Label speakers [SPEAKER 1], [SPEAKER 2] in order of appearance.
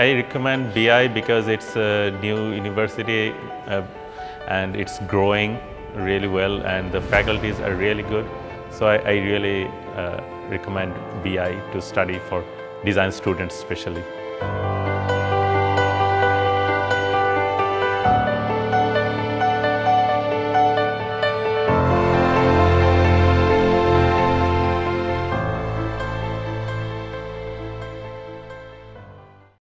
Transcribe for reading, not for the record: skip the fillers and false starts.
[SPEAKER 1] I recommend BI because it's a new university and it's growing really well and the faculties are really good. So I really recommend BI to study for design students especially.